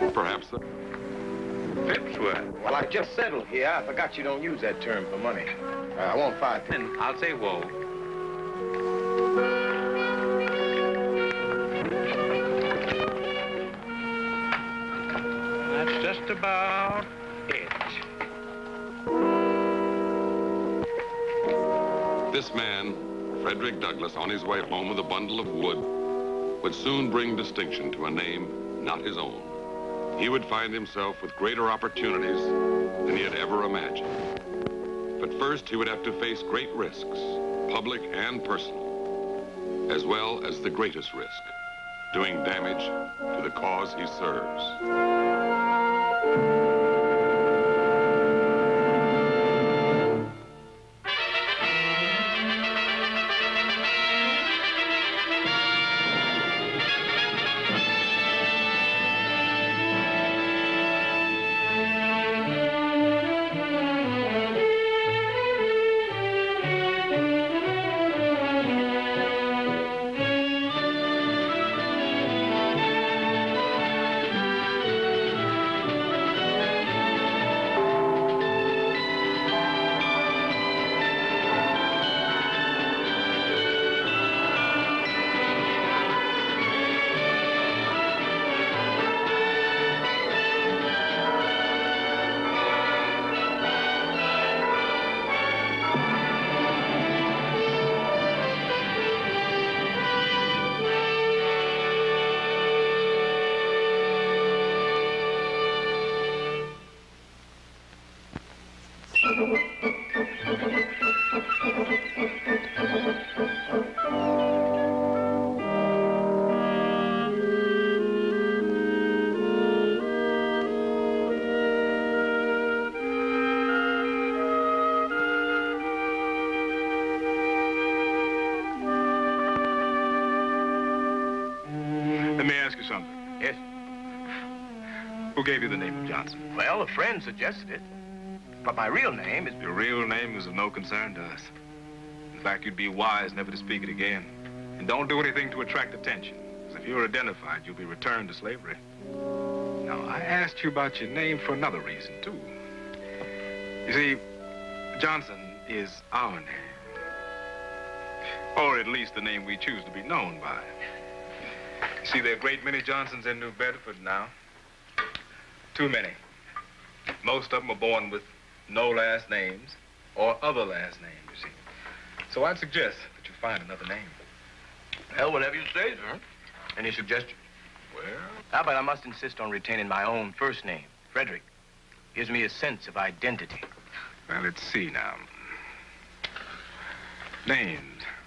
Perhaps the Fipsworth. Well, I just settled here. I forgot you don't use that term for money. I want 5 pence. Then I'll say whoa. That's just about it. This man, Frederick Douglass, on his way home with a bundle of wood, would soon bring distinction to a name not his own. He would find himself with greater opportunities than he had ever imagined. But first, he would have to face great risks, public and personal, as well as the greatest risk, doing damage to the cause he serves. Let me ask you something. Yes? Who gave you the name of Johnson? Well, a friend suggested it. But my real name is... Your real name is of no concern to us. In fact, you'd be wise never to speak it again. And don't do anything to attract attention. Because if you're identified, you'll be returned to slavery. Now, I asked you about your name for another reason, too. You see, Johnson is our name. Or at least the name we choose to be known by. You see, there are a great many Johnsons in New Bedford now. Too many. Most of them are born with no last names or other last names, you see. So I'd suggest that you find another name. Well, whatever you say, sir. Any suggestions? Well? How about I must insist on retaining my own first name, Frederick. Gives me a sense of identity. Well, let's see now. Names.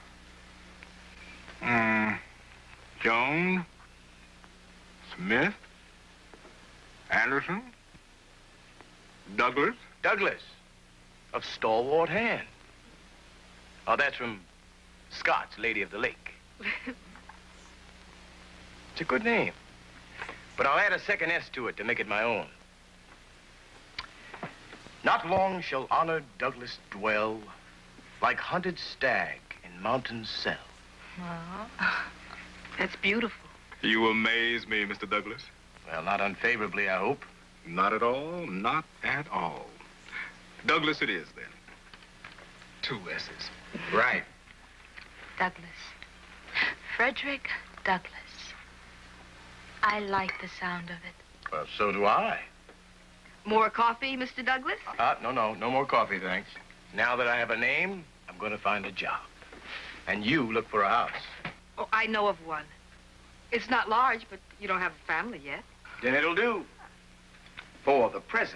Jones, Smith, Anderson, Douglas. Douglas, of stalwart hand. Oh, that's from Scott's Lady of the Lake. It's a good name. But I'll add a second S to it to make it my own. Not long shall honored Douglas dwell like hunted stag in mountain cell. Oh, that's beautiful. You amaze me, Mr. Douglas. Well, not unfavorably, I hope. Not at all, not at all. Douglas it is, then. 2 S's. Right. Douglas. Frederick Douglass. I like the sound of it. Well, so do I. More coffee, Mr. Douglas? No more coffee, thanks. Now that I have a name, I'm going to find a job. And you look for a house. Oh, I know of one. It's not large, but you don't have a family yet. Then it'll do. For the present.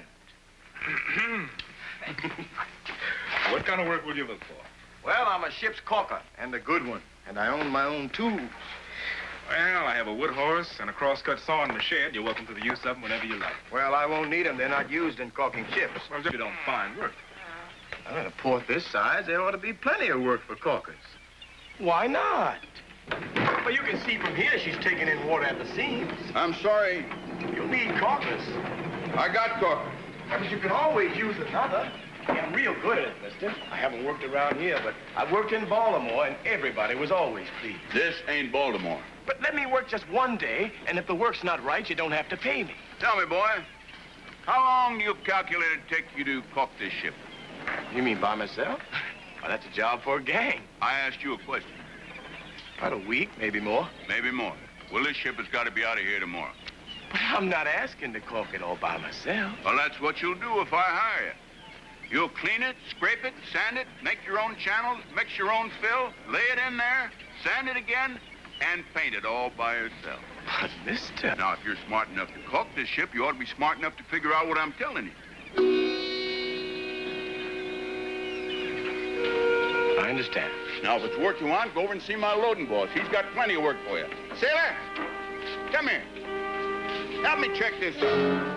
What kind of work will you look for? Well, I'm a ship's caulker, and a good one. And I own my own tools. Well, I have a wood horse and a crosscut saw in my shed. You're welcome to the use of them whenever you like. Well, I won't need them. They're not used in caulking ships. Well, if you don't find work. Well, in a port this size, there ought to be plenty of work for caulkers. Why not? Well, you can see from here she's taking in water at the seams. I'm sorry. You'll need caulkers. I got caulkers. But you can always use another. Yeah, I'm real good at it, mister. I haven't worked around here, but I worked in Baltimore, and everybody was always pleased. This ain't Baltimore. But let me work just one day, and if the work's not right, you don't have to pay me. Tell me, boy, how long do you calculate it take you to caulk this ship? You mean by myself? Well, that's a job for a gang. I asked you a question. About a week, maybe more. Maybe more. Well, this ship has got to be out of here tomorrow. But I'm not asking to caulk it all by myself. Well, that's what you'll do if I hire you. You'll clean it, scrape it, sand it, make your own channels, mix your own fill, lay it in there, sand it again, and paint it all by yourself. But, mister... Now, if you're smart enough to caulk this ship, you ought to be smart enough to figure out what I'm telling you. I understand. Now, if it's work you want, go over and see my loading boss. He's got plenty of work for you. Sailor, come here. Help me check this out.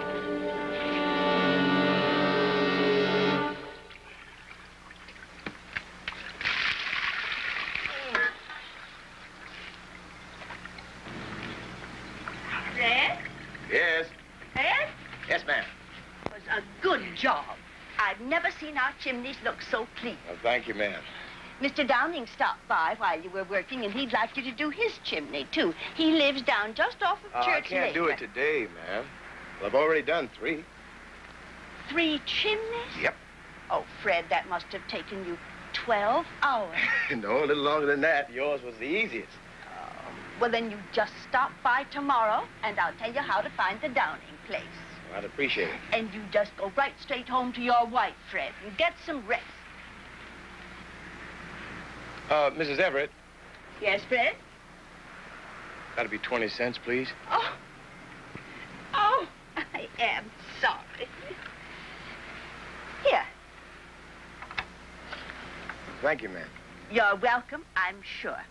Fred? Yes? Fred? Yes, ma'am. It was a good job. I've never seen our chimneys look so clean. Well, thank you, ma'am. Mr. Downing stopped by while you were working, and he'd like you to do his chimney, too. He lives down just off of Church I can't do Lake. it today, ma'am. Well, I've already done 3. 3 chimneys? Yep. Oh, Fred, that must have taken you 12 hours. No, a little longer than that. Yours was the easiest. Well, then you just stop by tomorrow, and I'll tell you how to find the Downing place. Well, I'd appreciate it. And you just go right straight home to your wife, Fred, and get some rest. Mrs. Everett, Yes, Fred? that'll be 20 cents, please. Oh, I am sorry. Here, Thank you, ma'am. you're welcome, I'm sure.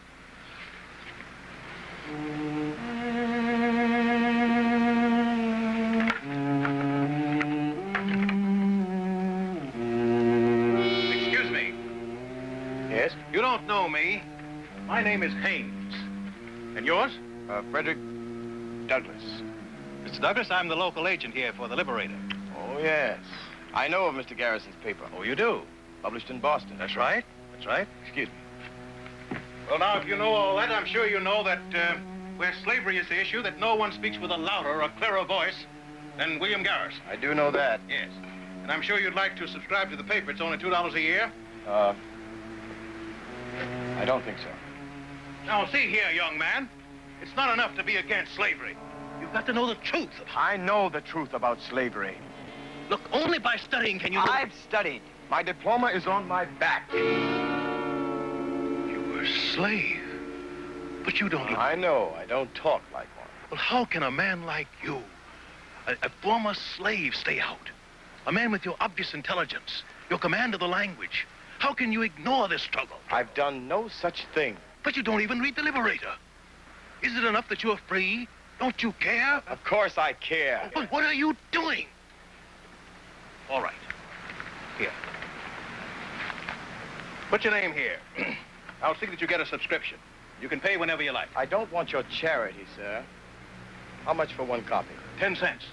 Excuse me. Yes? You don't know me. My name is Haynes. And yours? Frederick Douglass. Mr. Douglas, I'm the local agent here for the Liberator. Oh, yes. I know of Mr. Garrison's paper. Oh, you do? Published in Boston. That's right. That's right. Excuse me. Well, now, if you know all that, I'm sure you know that where slavery is the issue, that no one speaks with a louder or clearer voice than William Garrison. I do know that. Yes. And I'm sure you'd like to subscribe to the paper. It's only $2 a year. I don't think so. Now, see here, young man. It's not enough to be against slavery. You've got to know the truth. I know the truth about slavery. Look, only by studying can you know... I've studied. My diploma is on my back. You were a slave. But you don't... I know. I don't talk like one. Well, how can a man like you, a former slave, stay out? A man with your obvious intelligence, your command of the language. How can you ignore this struggle? I've done no such thing. But you don't even read the Liberator. Is it enough that you're free? Don't you care? Of course I care. But what are you doing? All right. Here. Put your name here. I'll see that you get a subscription. You can pay whenever you like. I don't want your charity, sir. How much for one copy? 10 cents.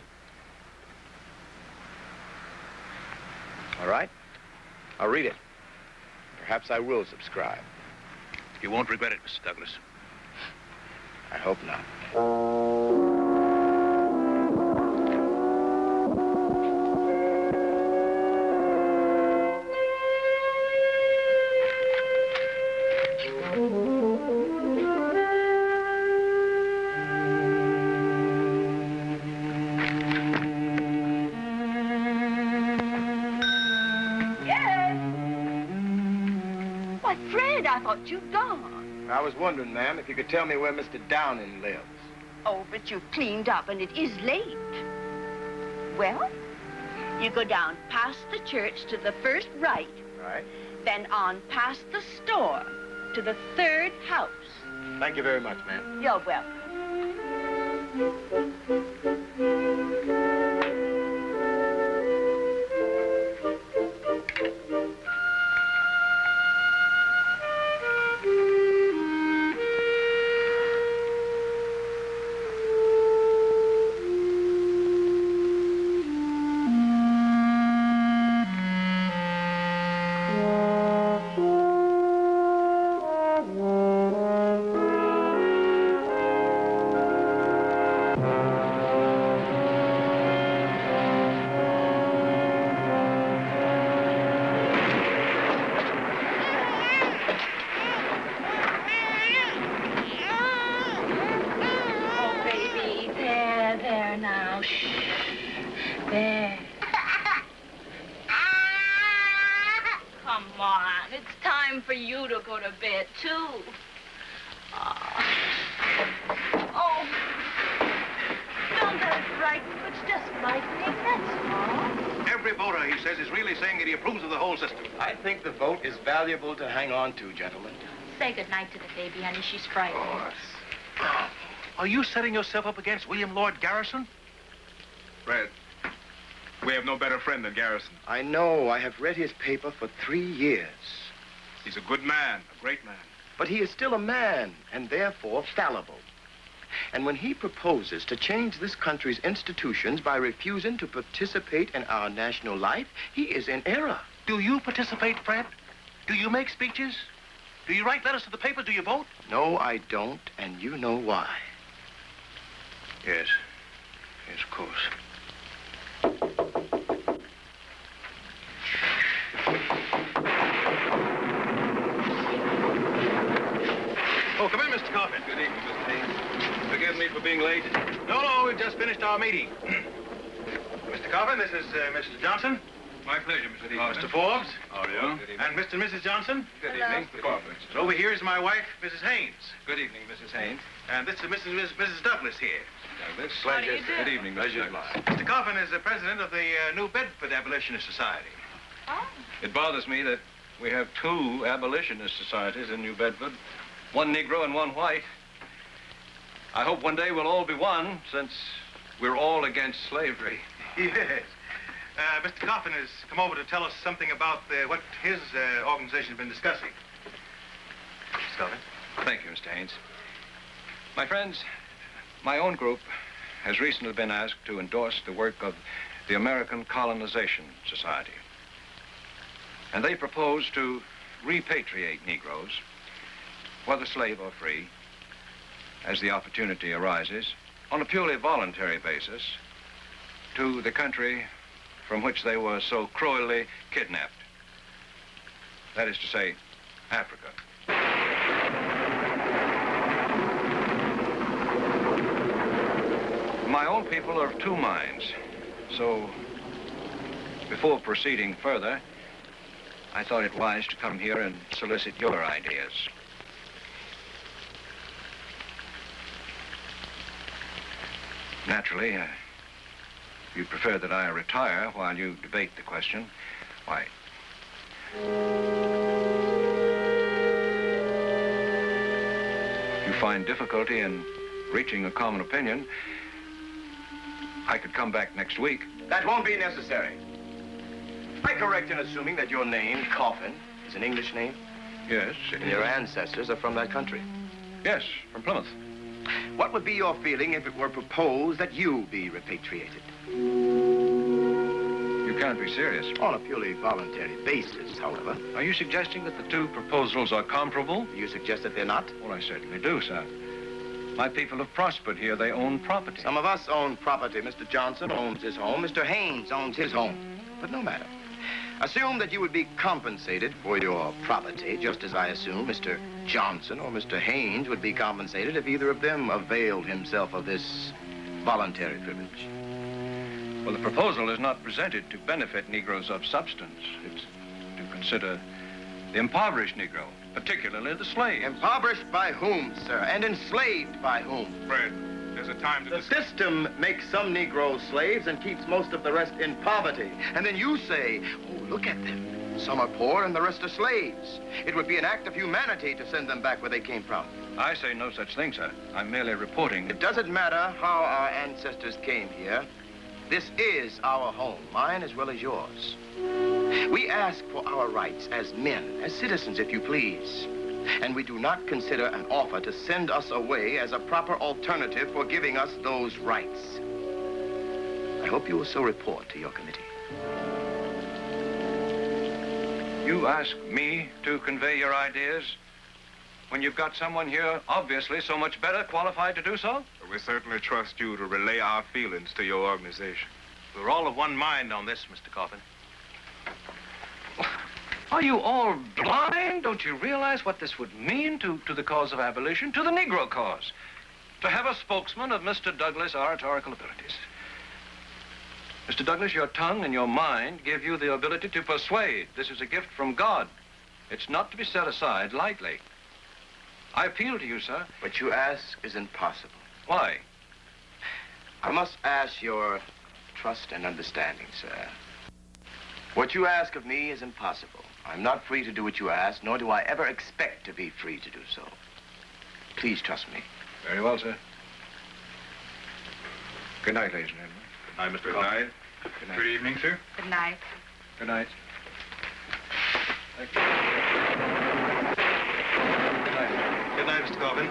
All right. I'll read it. Perhaps I will subscribe. You won't regret it, Mr. Douglas. I hope not. Why, Fred, I thought you'd gone. I was wondering, ma'am, if you could tell me where Mr. Downing lives. Oh, but you've cleaned up, and it is late. Well, you go down past the church to the first right, Right. then on past the store to the 3rd house. Thank you very much, ma'am. You're welcome. you to go to bed, too. Oh, don't let it frighten you. It's just lightning, that's all. Every voter, he says, is really saying that he approves of the whole system. I think the vote is valuable to hang on to, gentlemen. Say goodnight to the baby, honey. She's frightened. Are you setting yourself up against William Lord Garrison? Fred, we have no better friend than Garrison. I know. I have read his paper for 3 years. He's a good man, a great man. But he is still a man, and therefore fallible. And when he proposes to change this country's institutions by refusing to participate in our national life, he is in error. Do you participate, Fred? Do you make speeches? Do you write letters to the paper? Do you vote? No, I don't, and you know why. Yes. Yes, of course. Oh, come in, Mr. Coffin. Good evening, Mr. Haynes. Forgive me for being late. No, we've just finished our meeting. Mr. Coffin, this is Mrs. Johnson. My pleasure, Mr. Coffin. Mr. Forbes. How are you? And Mr. and Mrs. Johnson. Good evening, Mr. Coffin. And over here is my wife, Mrs. Haynes. Good evening, Mrs. Haynes. And this is Mrs. Douglass here. Douglas. Pleasure. Good evening, Mr. Douglas. Mr. Coffin is the president of the New Bedford Abolitionist Society. Oh. It bothers me that we have 2 abolitionist societies in New Bedford, one Negro and one white. I hope one day we'll all be one, since we're all against slavery. Yes. Mr. Coffin has come over to tell us something about what his organization has been discussing. Mr. Coffin. Thank you, Mr. Haynes. My friends, my own group has recently been asked to endorse the work of the American Colonization Society. And they propose to repatriate Negroes, whether slave or free, as the opportunity arises, on a purely voluntary basis, to the country from which they were so cruelly kidnapped. That is to say, Africa. My own people are of 2 minds, so before proceeding further, I thought it wise to come here and solicit your ideas. Naturally, if you prefer that I retire while you debate the question, why? If you find difficulty in reaching a common opinion, I could come back next week. That won't be necessary. Am I correct in assuming that your name, Coffin, is an English name? Yes, it And your ancestors are from that country? Yes, from Plymouth. What would be your feeling if it were proposed that you be repatriated? You can't be serious. On a purely voluntary basis, however. Are you suggesting that the 2 proposals are comparable? You suggest that they're not? Well, I certainly do, sir. My people have prospered here. They own property. Some of us own property. Mr. Johnson owns his home. Mr. Haynes owns his home. But no matter. Assume that you would be compensated for your property, just as I assume Mr. Johnson or Mr. Haynes would be compensated if either of them availed himself of this voluntary privilege. Well, the proposal is not presented to benefit Negroes of substance. It's to consider the impoverished Negro, particularly the slave. Impoverished by whom, sir? And enslaved by whom? Fred, there's a time to The discuss. system makes some Negroes slaves and keeps most of the rest in poverty. And then you say, oh, look at them. Some are poor and the rest are slaves. It would be an act of humanity to send them back where they came from. I say no such thing, sir. I'm merely reporting. It doesn't matter how our ancestors came here. This is our home, mine as well as yours. We ask for our rights as men, as citizens, if you please. And we do not consider an offer to send us away as a proper alternative for giving us those rights. I hope you will so report to your committee. You ask me to convey your ideas when you've got someone here obviously so much better qualified to do so? We certainly trust you to relay our feelings to your organization. We're all of one mind on this, Mr. Coffin. Are you all blind? Don't you realize what this would mean to the cause of abolition, to the Negro cause? To have a spokesman of Mr. Douglas' oratorical abilities. Mr. Douglas, your tongue and your mind give you the ability to persuade. This is a gift from God. It's not to be set aside lightly. I appeal to you, sir. What you ask is impossible. Why? I must ask your trust and understanding, sir. What you ask of me is impossible. I'm not free to do what you ask, nor do I ever expect to be free to do so. Please trust me. Very well, sir. Good night, ladies and gentlemen. Good night, Mr. Coffin. Good night. Good evening, sir. Good night. Good night. Thank you. Good night. Good night, Mr. Coffin.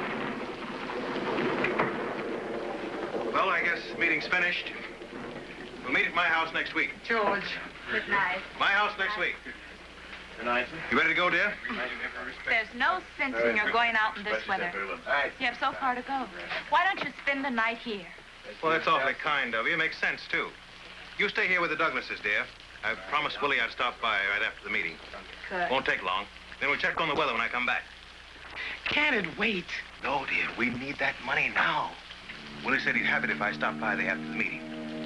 Well, I guess the meeting's finished. We'll meet at my house next week. George. Good night. My house next week. Good night. You ready to go, dear? There's no sense in your going out in this weather. You have so far to go. Why don't you spend the night here? Well, that's awfully kind of you. It makes sense, too. You stay here with the Douglasses, dear. I promised Willie I'd stop by right after the meeting. Good. Won't take long. Then we'll check on the weather when I come back. Can't it wait? No, dear. We need that money now. Willie said he'd have it if I stopped by there after the meeting.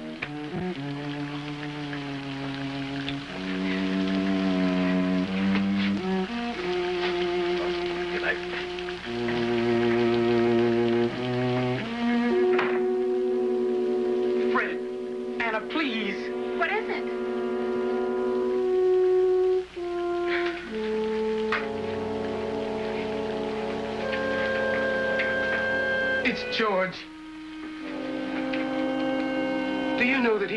Good night. Fred, Anna, please. What is it? It's George. Do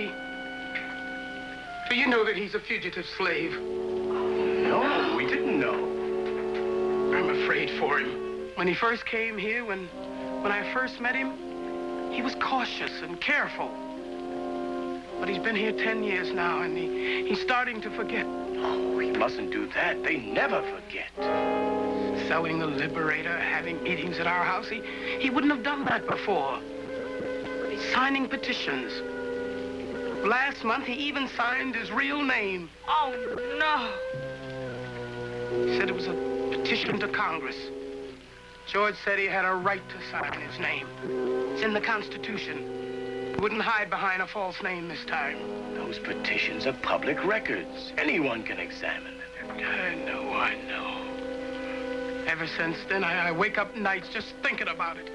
you know that he's a fugitive slave? No, we didn't know. I'm afraid for him. When he first came here, when I first met him, he was cautious and careful. But he's been here 10 years now, and he's starting to forget. Oh, he mustn't do that. They never forget. Selling the Liberator, having meetings at our house, he wouldn't have done that before. Signing petitions. Last month, he even signed his real name. Oh, no. He said it was a petition to Congress. George said he had a right to sign his name. It's in the Constitution. He wouldn't hide behind a false name this time. Those petitions are public records. Anyone can examine them. I know. Ever since then, I wake up nights just thinking about it.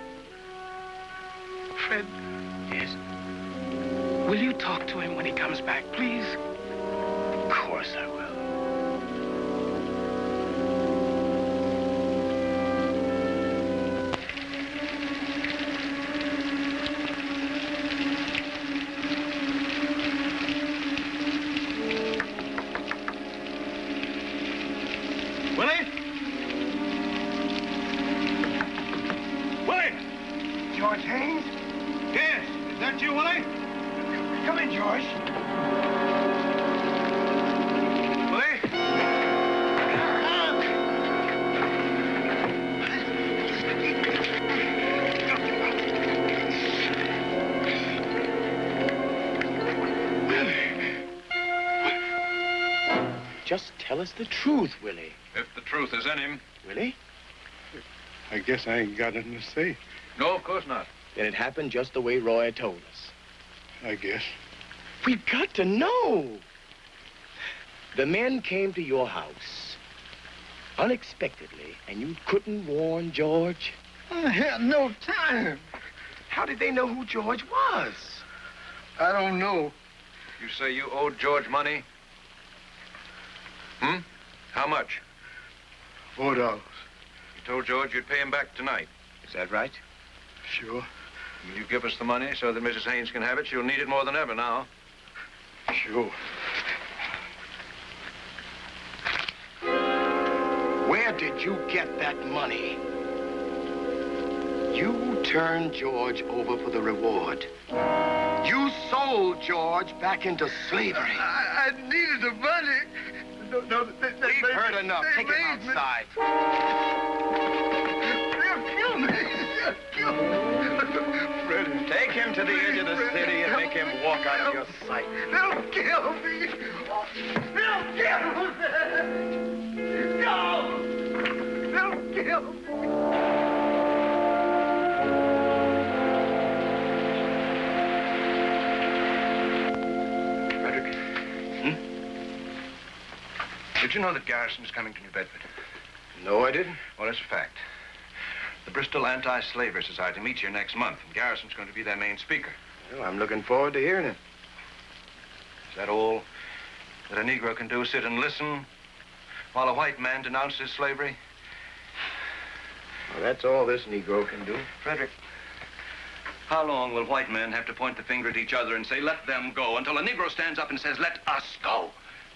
Fred. Yes? Will you talk to him when he comes back, please? Of course I will. Willie? Willie? George Haynes? Yes. Is that you, Willie? Come in, George. Willie? Just tell us the truth, Willie. If the truth is in him. Willie? I guess I ain't got nothing to say, No, of course not. Then it happened just the way Roy told us. I guess. We've got to know. The men came to your house unexpectedly, and you couldn't warn George? I had no time. How did they know who George was? I don't know. You say you owed George money? How much? $4. You told George you'd pay him back tonight. Is that right? Sure. Will you give us the money so that Mrs. Haynes can have it? She'll need it more than ever now. Sure. Where did you get that money? You turned George over for the reward. You sold George back into slavery. I needed the money. No, We've heard enough. Take him outside. They'll kill me. They'll kill me. Freddie. Take him to the edge of the city and make him walk out of your sight. They'll kill me. They'll kill me. No. They'll kill me. Did you know that Garrison is coming to New Bedford? No, I didn't. Well, it's a fact. The Bristol Anti-Slavery Society meets here next month, and Garrison's going to be their main speaker. Well, I'm looking forward to hearing it. Is that all that a Negro can do, sit and listen while a white man denounces slavery? Well, that's all this Negro can do. Frederick, how long will white men have to point the finger at each other and say, let them go, until a Negro stands up and says, let us go?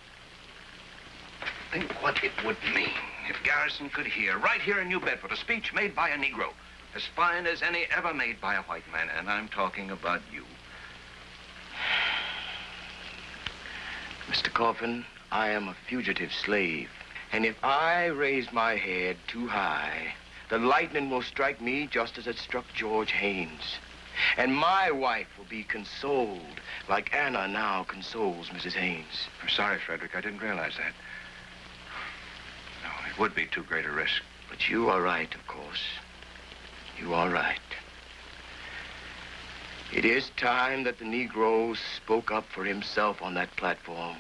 Think what it would mean if Garrison could hear, right here in New Bedford, a speech made by a Negro, as fine as any ever made by a white man, and I'm talking about you. Mr. Coffin, I am a fugitive slave, and if I raise my head too high, the lightning will strike me just as it struck George Haynes. And my wife will be consoled like Anna now consoles Mrs. Haynes. I'm sorry, Frederick, I didn't realize that. No, it would be too great a risk. But you are right, of course. You are right. It is time that the Negro spoke up for himself on that platform.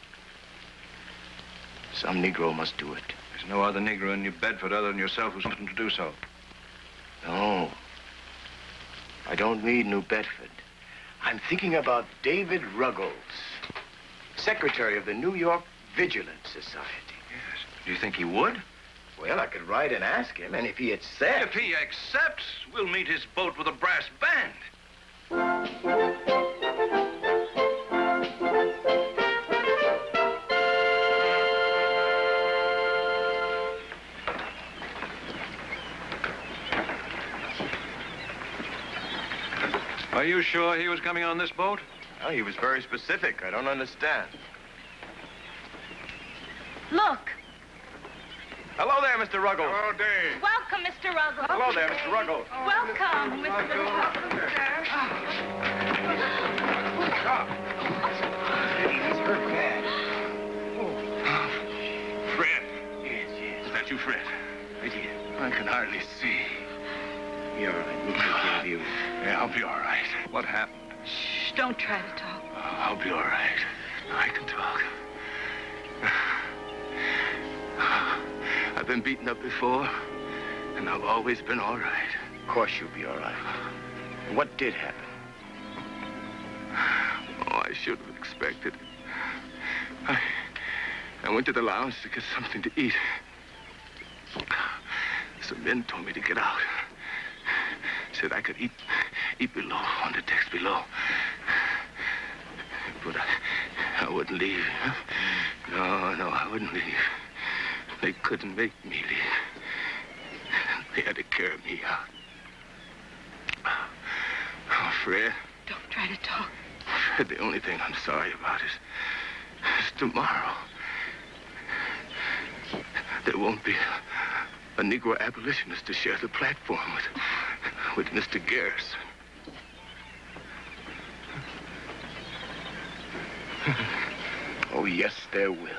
Some Negro must do it. There's no other Negro in New Bedford other than yourself who's something to do so. No. I don't need New Bedford. I'm thinking about David Ruggles, secretary of the New York Vigilance Society. Yes. Do you think he would? Well, I could write and ask him, and if he accepts... If he accepts, we'll meet his boat with a brass band. Are you sure he was coming on this boat? Oh, he was very specific. I don't understand. Look. Hello there, Mr. Ruggles. Hello, Dave. Welcome, Mr. Ruggles. Hello there, Mr. Ruggles. Welcome, Mr. Ruggles. He's hurt bad. Fred. Yes. Is that you, Fred? Right here. I can hardly see. You're all right. We'll take care of you. Yeah, I'll be all right. What happened? Shh, don't try to talk. I'll be all right. I can talk. I've been beaten up before, and I've always been all right. Of course you'll be all right. What did happen? Oh, I should have expected it. I went to the lounge to get something to eat. Some men told me to get out. Said I could eat below, on the decks below. But I wouldn't leave. No, I wouldn't leave. They couldn't make me leave. They had to carry me out. Oh, Fred. Don't try to talk. Fred, the only thing I'm sorry about is tomorrow. There won't be a Negro abolitionist to share the platform with Mr. Garrison. Oh, yes, there will.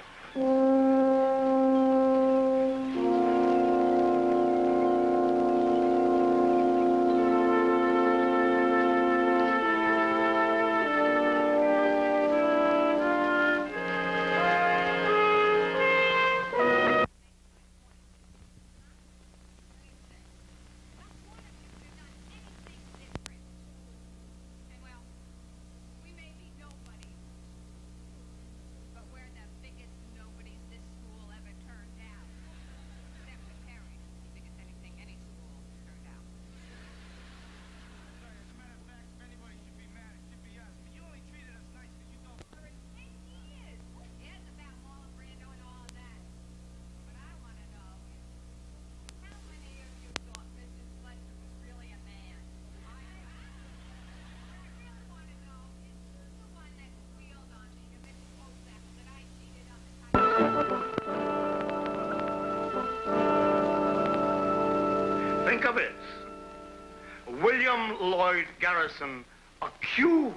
Think of it. William Lloyd Garrison accused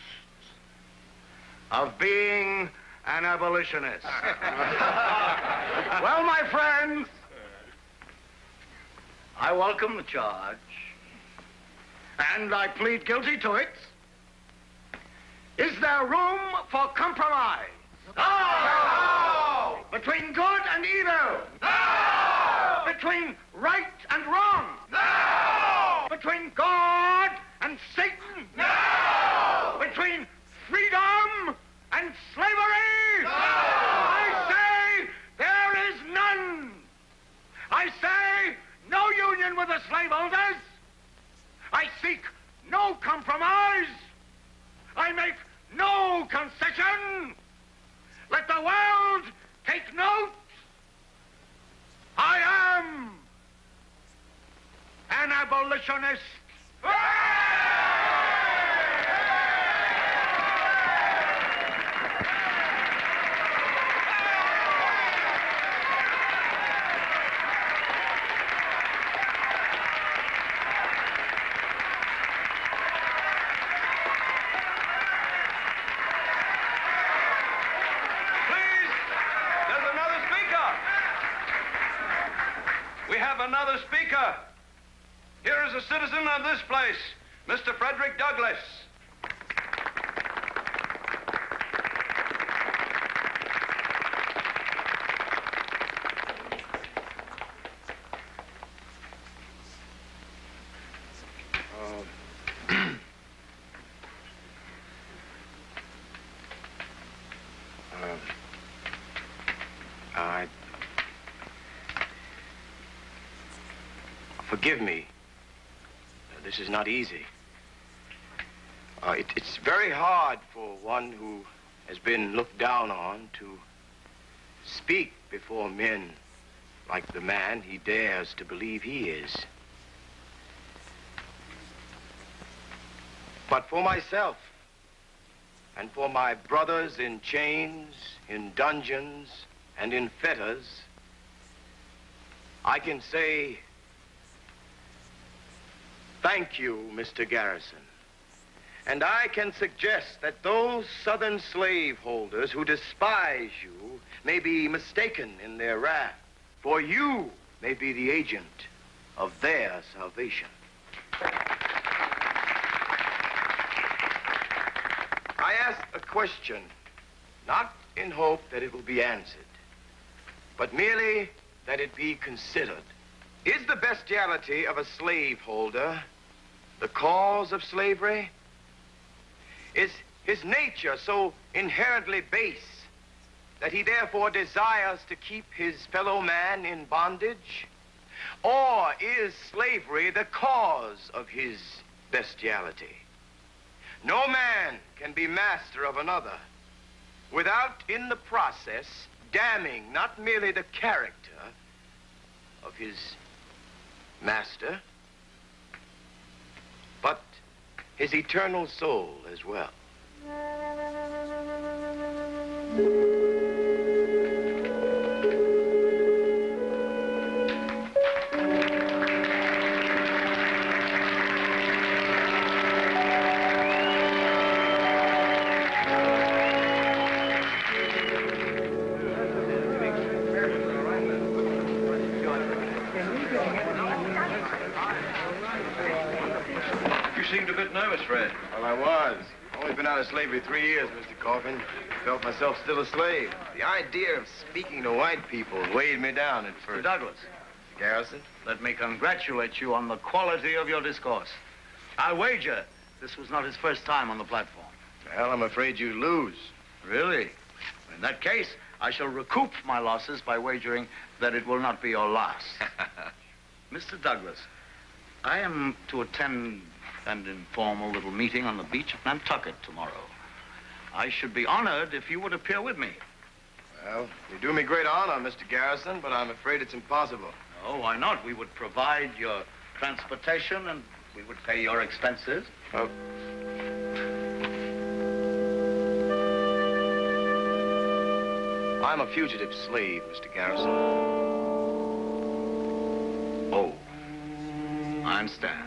of being an abolitionist. Well, my friends, I welcome the charge, and I plead guilty to it. Is there room for compromise? Oh! Between good and evil. No! Between right and wrong. No! Between God and Satan. No! Between freedom and slavery. No! I say there is none. I say no union with the slaveholders. I seek no compromise. I make no concession. Let the world take note. I am an abolitionist. Another speaker. Here is a citizen of this place, Mr. Frederick Douglass. Forgive me. This is not easy. It's very hard for one who has been looked down on to speak before men like the man he dares to believe he is. But for myself and for my brothers in chains, in dungeons, and in fetters, I can say, thank you, Mr. Garrison. And I can suggest that those Southern slaveholders who despise you may be mistaken in their wrath, for you may be the agent of their salvation. I ask a question, not in hope that it will be answered, but merely that it be considered. Is the bestiality of a slaveholder the cause of slavery? Is his nature so inherently base that he therefore desires to keep his fellow man in bondage? Or is slavery the cause of his bestiality? No man can be master of another without in the process damning not merely the character of his master, but his eternal soul as well. Fred? Well, I was. Only been out of slavery 3 years, Mr. Coffin. Felt myself still a slave. The idea of speaking to white people weighed me down at first. Mr. Douglas. Mr. Garrison? Let me congratulate you on the quality of your discourse. I wager this was not his first time on the platform. Well, I'm afraid you lose. Really? In that case, I shall recoup my losses by wagering that it will not be your last. Mr. Douglas, I am to attend an informal little meeting on the beach at Nantucket tomorrow. I should be honored if you would appear with me. Well, you do me great honor, Mr. Garrison, but I'm afraid it's impossible. Oh, why not? We would provide your transportation and we would pay your expenses. Oh. I'm a fugitive slave, Mr. Garrison. Oh, I understand.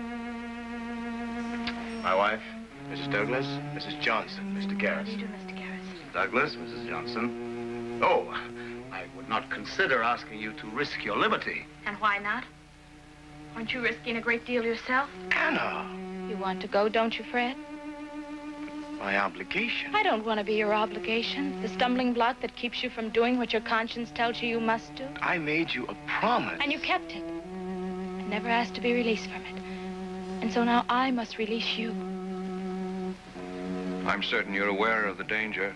My wife, Mrs. Douglas, Mrs. Johnson, Mr. Garrison. You do, Mr. Garrison. Douglas, Mrs. Johnson. Oh, I would not consider asking you to risk your liberty. And why not? Aren't you risking a great deal yourself? Anna! You want to go, don't you, Fred? my obligation. I don't want to be your obligation, the stumbling block that keeps you from doing what your conscience tells you must do. I made you a promise. And you kept it. I never asked to be released from it. And so now I must release you. I'm certain you're aware of the danger.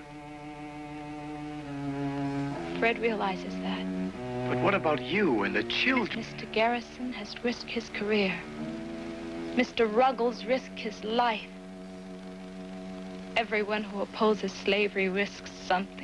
Fred realizes that. But what about you and the children? Mr. Garrison has risked his career. Mr. Ruggles risked his life. Everyone who opposes slavery risks something.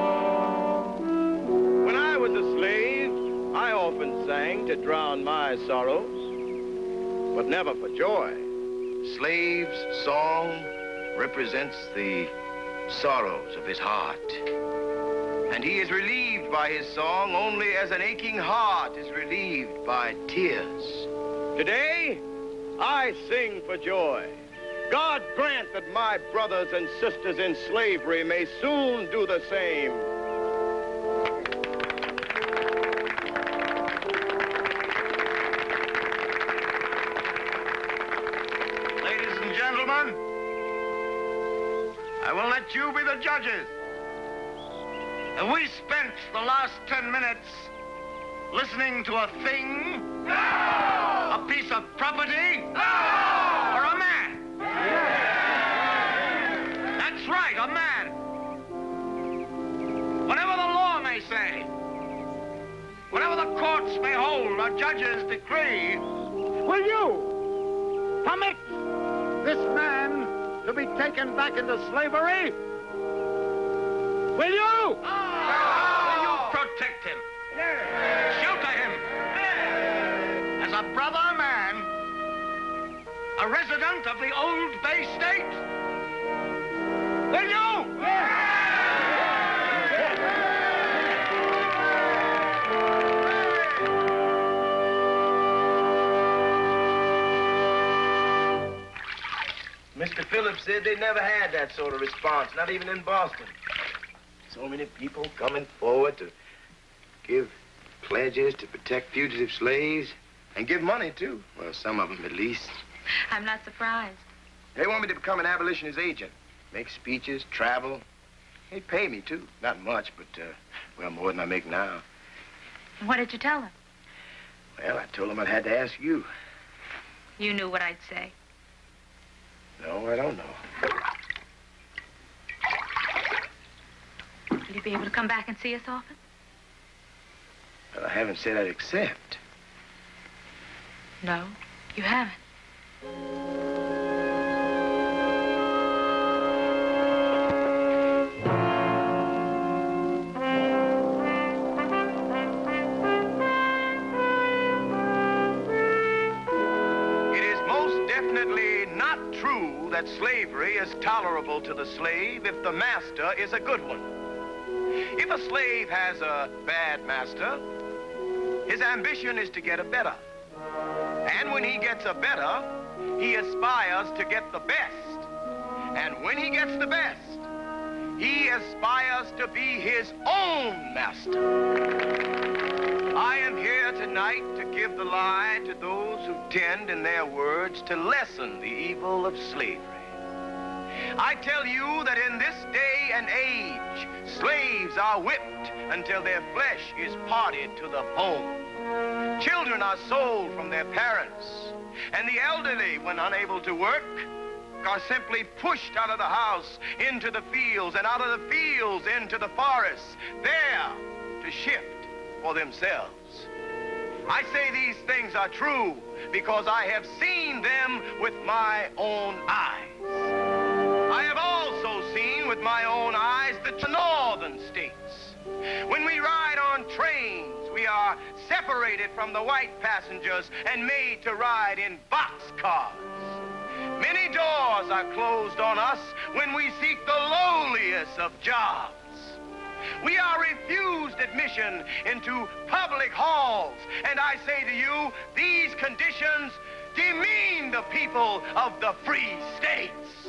When I was a slave, I often sang to drown my sorrows, but never for joy. Slave's song represents the sorrows of his heart. And he is relieved by his song only as an aching heart is relieved by tears. Today, I sing for joy. God grant that my brothers and sisters in slavery may soon do the same. Ladies and gentlemen, I will let you be the judges. And we spent the last 10 minutes listening to a thing, no! A piece of property, no! Or a man. That's right, a man. Whatever the law may say, whatever the courts may hold or judges decree, Will you permit this man to be taken back into slavery? Will you? will you protect him? Shelter him? As a brother man, a resident of the old Bay State? Will you? Mr. Phillips said they never had that sort of response, not even in Boston. So many people coming forward to give pledges to protect fugitive slaves and give money, too. Well, some of them, at least. I'm not surprised. They want me to become an abolitionist agent, make speeches, travel. They pay me, too. Not much, but, well, more than I make now. What did you tell them? Well, I told them I had to ask you. You knew what I'd say. No, I don't know. Will you be able to come back and see us often? Well, I haven't said I'd accept. No, you haven't. It is most definitely not true that slavery is tolerable to the slave if the master is a good one. If a slave has a bad master, his ambition is to get a better. And when he gets a better, he aspires to get the best. And when he gets the best, he aspires to be his own master. I am here tonight to give the lie to those who tend, in their words, to lessen the evil of slavery. I tell you that in this day and age, slaves are whipped until their flesh is parted to the bone. Children are sold from their parents, and the elderly, when unable to work, are simply pushed out of the house into the fields, and out of the fields into the forests, there to shift for themselves. I say these things are true because I have seen them with my own eyes. I have also seen with my own eyes the northern states. When we ride on trains, we are separated from the white passengers and made to ride in boxcars. Many doors are closed on us when we seek the lowliest of jobs. We are refused admission into public halls, and I say to you, these conditions demean the people of the free states.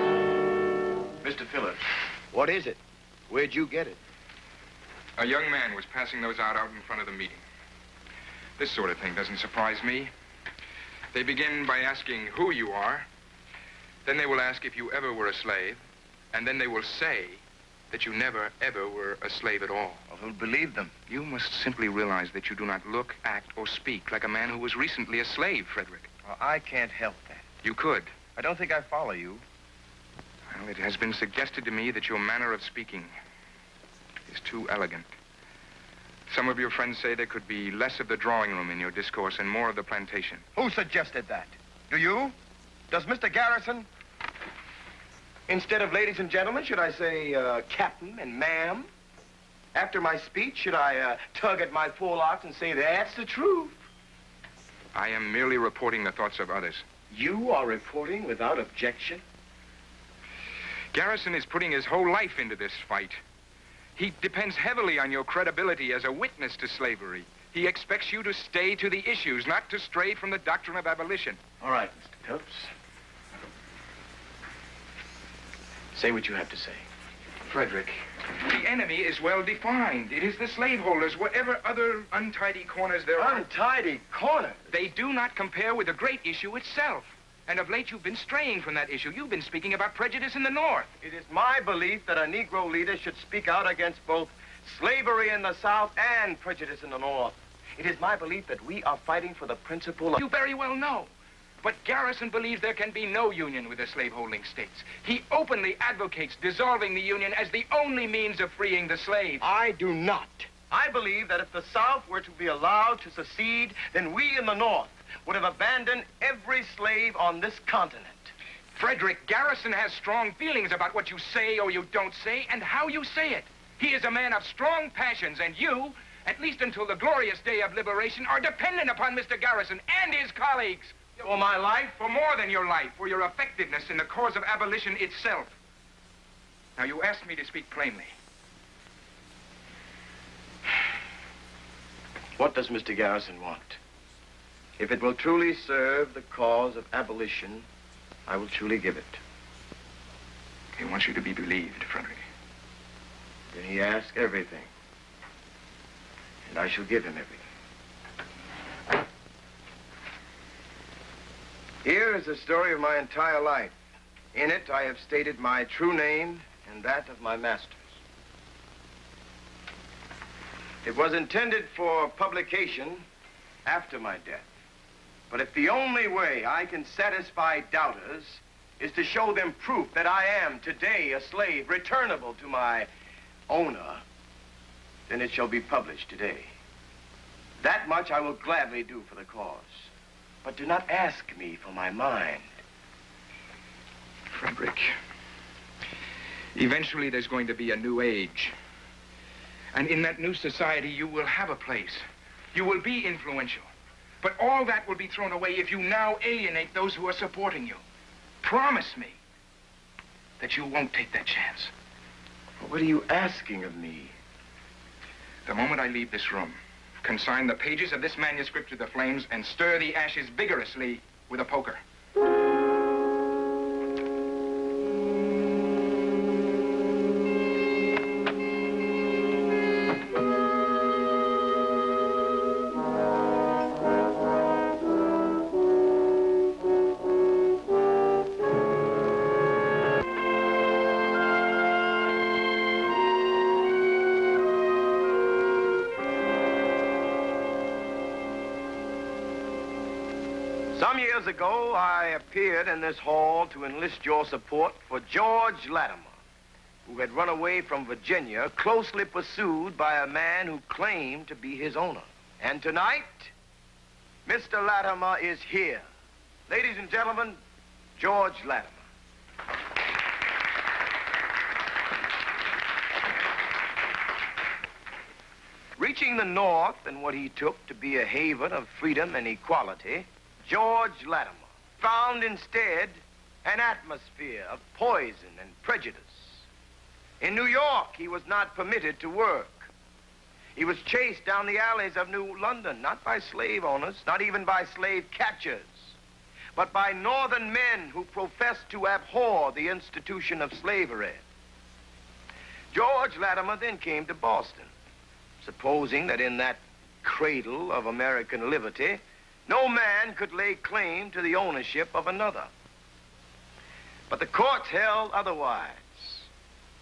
Mr. Phillips. What is it? Where'd you get it? A young man was passing those out in front of the meeting. This sort of thing doesn't surprise me. They begin by asking who you are. Then they will ask if you ever were a slave. And then they will say that you never, ever were a slave at all. Well, who'll believe them? You must simply realize that you do not look, act, or speak like a man who was recently a slave, Frederick. Well, I can't help that. You could. I don't think I follow you. Well, it has been suggested to me that your manner of speaking is too elegant. Some of your friends say there could be less of the drawing room in your discourse and more of the plantation. Who suggested that? Do you? Does Mr. Garrison? Instead of ladies and gentlemen, should I say captain and ma'am? After my speech, should I tug at my forelocks and say that's the truth? I am merely reporting the thoughts of others. You are reporting without objection? Garrison is putting his whole life into this fight. He depends heavily on your credibility as a witness to slavery. He expects you to stay to the issues, not to stray from the doctrine of abolition. All right, Mr. Phelps. Say what you have to say. Frederick, the enemy is well defined. It is the slaveholders, whatever other untidy corners there are. Untidy corners? They do not compare with the great issue itself. And of late, you've been straying from that issue. You've been speaking about prejudice in the North. It is my belief that a Negro leader should speak out against both slavery in the South and prejudice in the North. It is my belief that we are fighting for the principle of... You very well know. But Garrison believes there can be no union with the slaveholding states. He openly advocates dissolving the union as the only means of freeing the slaves. I do not. I believe that if the South were to be allowed to secede, then we in the North would have abandoned every slave on this continent. Frederick, Garrison has strong feelings about what you say or you don't say and how you say it. He is a man of strong passions, and you, at least until the glorious day of liberation, are dependent upon Mr. Garrison and his colleagues. For my life? For more than your life, for your effectiveness in the cause of abolition itself. Now, you asked me to speak plainly. What does Mr. Garrison want? If it will truly serve the cause of abolition, I will truly give it. He wants you to be believed, Frederick. Then he asks everything. And I shall give him everything. Here is the story of my entire life. In it, I have stated my true name and that of my masters. It was intended for publication after my death. But if the only way I can satisfy doubters is to show them proof that I am today a slave returnable to my owner, then it shall be published today. That much I will gladly do for the cause. But do not ask me for my mind. Frederick, eventually there's going to be a new age. And in that new society, you will have a place. You will be influential. But all that will be thrown away if you now alienate those who are supporting you. Promise me that you won't take that chance. What are you asking of me? The moment I leave this room, consign the pages of this manuscript to the flames and stir the ashes vigorously with a poker. Some years ago, I appeared in this hall to enlist your support for George Latimer, who had run away from Virginia, closely pursued by a man who claimed to be his owner. And tonight, Mr. Latimer is here. Ladies and gentlemen, George Latimer. Reaching the North in what he took to be a haven of freedom and equality, George Latimer found instead an atmosphere of poison and prejudice. In New York, he was not permitted to work. He was chased down the alleys of New London, not by slave owners, not even by slave catchers, but by northern men who professed to abhor the institution of slavery. George Latimer then came to Boston, supposing that in that cradle of American liberty, no man could lay claim to the ownership of another. But the courts held otherwise.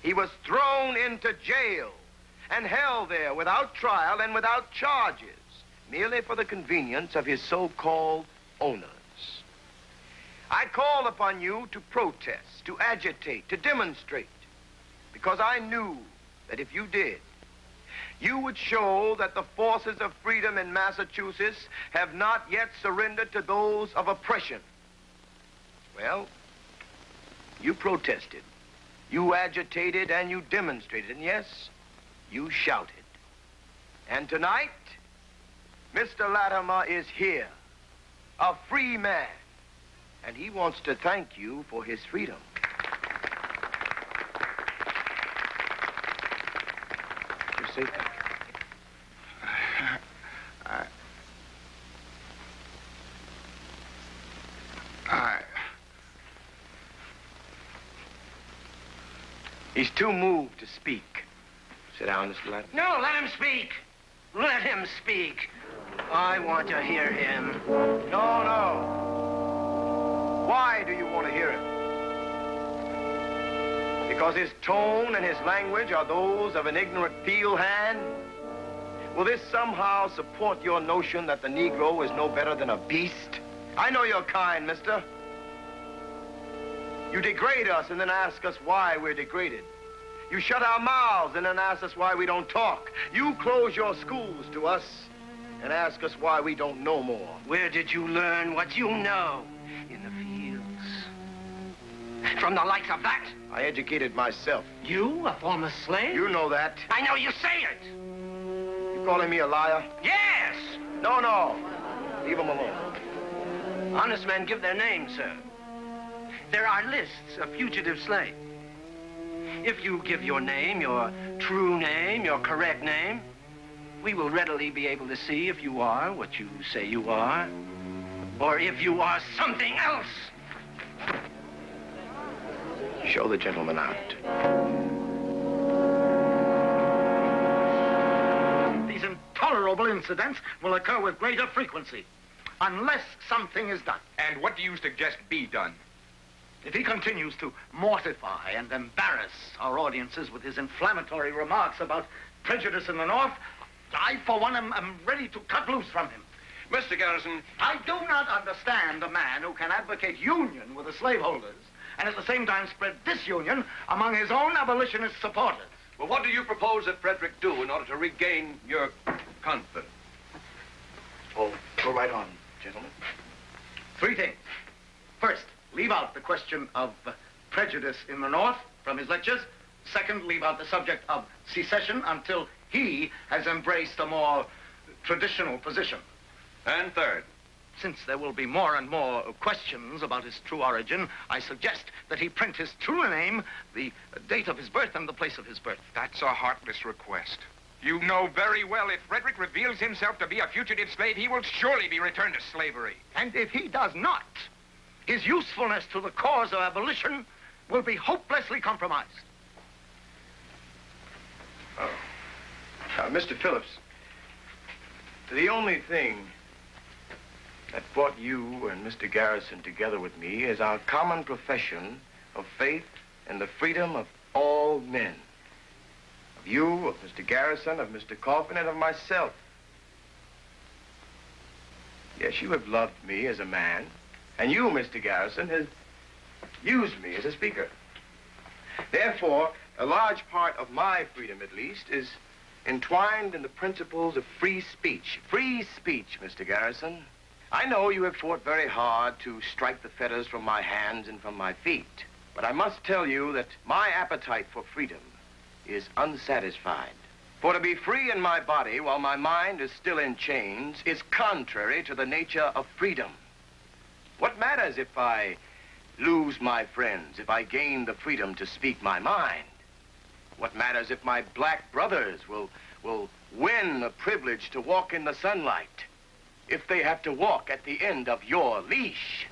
He was thrown into jail and held there without trial and without charges, merely for the convenience of his so-called owners. I call upon you to protest, to agitate, to demonstrate, because I knew that if you did, you would show that the forces of freedom in Massachusetts have not yet surrendered to those of oppression. Well, you protested, you agitated, and you demonstrated, and yes, you shouted. And tonight, Mr. Latimer is here, a free man, and he wants to thank you for his freedom. Just say thank you. He's too moved to speak. Sit down, Mr. Latimer. No, let him speak. Let him speak. I want to hear him. No, no. Why do you want to hear him? Because his tone and his language are those of an ignorant field hand? Will this somehow support your notion that the Negro is no better than a beast? I know you're kind, mister. You degrade us and then ask us why we're degraded. You shut our mouths and then ask us why we don't talk. You close your schools to us and ask us why we don't know more. Where did you learn what you know? In the fields. From the likes of that? I educated myself. You, a former slave? You know that. I know you say it. You calling me a liar? Yes! No, no. Leave him alone. Honest men give their names, sir. There are lists of fugitive slaves. If you give your name, your true name, your correct name, we will readily be able to see if you are what you say you are, or if you are something else. Show the gentleman out. These intolerable incidents will occur with greater frequency, unless something is done. And what do you suggest be done? If he continues to mortify and embarrass our audiences with his inflammatory remarks about prejudice in the North, I, for one, am ready to cut loose from him. Mr. Garrison... I do not understand a man who can advocate union with the slaveholders and at the same time spread disunion among his own abolitionist supporters. Well, what do you propose that Frederick do in order to regain your confidence? Oh, go right on, gentlemen. 3 things. First, leave out the question of prejudice in the North from his lectures. Second, leave out the subject of secession until he has embraced a more traditional position. And third, since there will be more and more questions about his true origin, I suggest that he print his true name, the date of his birth, and the place of his birth. That's a heartless request. You know very well if Frederick reveals himself to be a fugitive slave, he will surely be returned to slavery. And if he does not, his usefulness to the cause of abolition will be hopelessly compromised. Oh. Mr. Phillips, the only thing that brought you and Mr. Garrison together with me is our common profession of faith and the freedom of all men. Of you, of Mr. Garrison, of Mr. Coffin, and of myself. Yes, you have loved me as a man, and you, Mr. Garrison, have used me as a speaker. Therefore, a large part of my freedom, at least, is entwined in the principles of free speech. Free speech, Mr. Garrison. I know you have fought very hard to strike the fetters from my hands and from my feet, but I must tell you that my appetite for freedom is unsatisfied. For to be free in my body while my mind is still in chains is contrary to the nature of freedom. What matters if I lose my friends, if I gain the freedom to speak my mind? What matters if my black brothers will win the privilege to walk in the sunlight, if they have to walk at the end of your leash?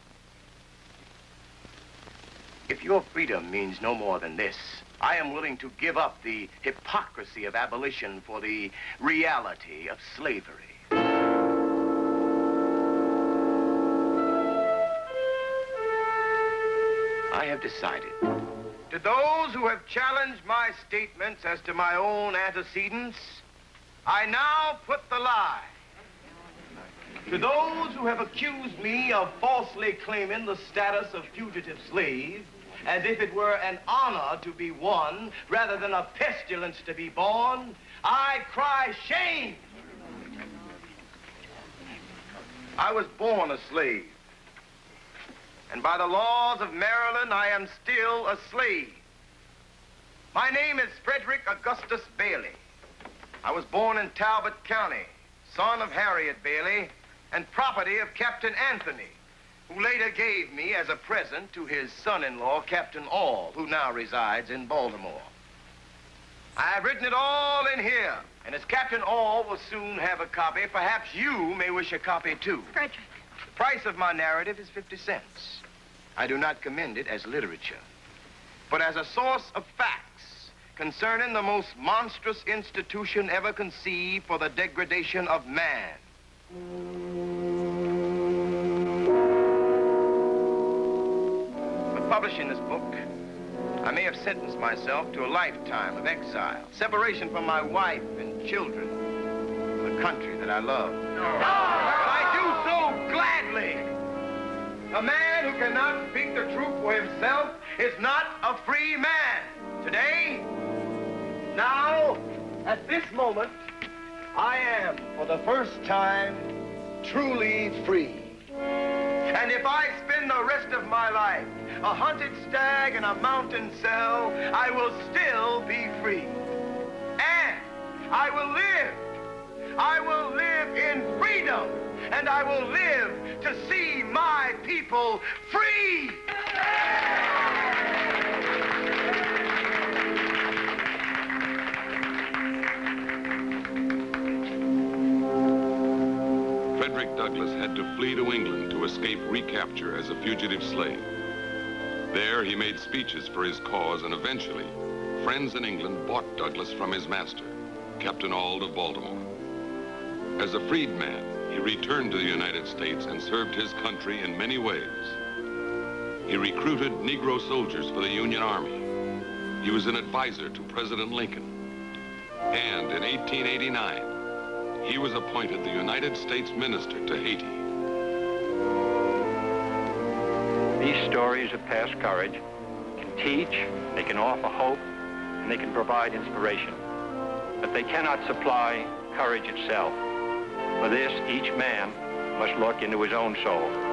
If your freedom means no more than this, I am willing to give up the hypocrisy of abolition for the reality of slavery. I have decided To those who have challenged my statements as to my own antecedents, I now put the lie. To those who have accused me of falsely claiming the status of fugitive slave, as if it were an honor to be won rather than a pestilence to be borne, I cry shame. I was born a slave, and by the laws of Maryland, I am still a slave. My name is Frederick Augustus Bailey. I was born in Talbot County, son of Harriet Bailey, and property of Captain Anthony, who later gave me as a present to his son-in-law, Captain All, who now resides in Baltimore. I have written it all in here, and as Captain All will soon have a copy, perhaps you may wish a copy too. Frederick. The price of my narrative is 50 cents. I do not commend it as literature, but as a source of facts concerning the most monstrous institution ever conceived for the degradation of man. For publishing this book, I may have sentenced myself to a lifetime of exile, separation from my wife and children, the country that I love. But I do so gladly. A man who cannot speak the truth for himself is not a free man. Today, now, at this moment, I am, for the first time, truly free. And if I spend the rest of my life a hunted stag in a mountain cell, I will still be free. And I will live. I will live in freedom. And I will live to see my people free. Frederick Douglass had to flee to England to escape recapture as a fugitive slave. There, he made speeches for his cause, and eventually, friends in England bought Douglass from his master, Captain Auld of Baltimore. As a freedman, he returned to the United States and served his country in many ways. He recruited Negro soldiers for the Union Army. He was an advisor to President Lincoln. And in 1889, he was appointed the United States Minister to Haiti. These stories of past courage can teach, they can offer hope, and they can provide inspiration. But they cannot supply courage itself. For this, each man must look into his own soul.